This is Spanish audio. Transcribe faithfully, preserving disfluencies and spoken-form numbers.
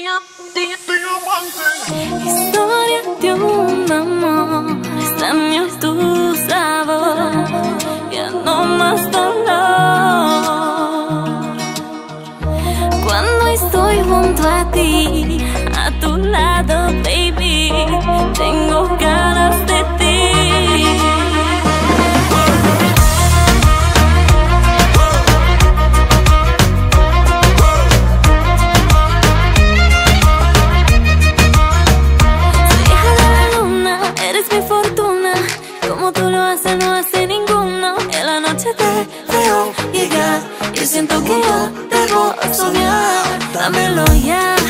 Historia de un amor, extraño tu sabor, ya no más dolor. Cuando estoy junto a ti, a tu lado, baby, tengo ganas de ti. Como tú lo haces, no hace ninguno. En la noche te veo llegar y siento que yo debo soñar. Dámelo ya.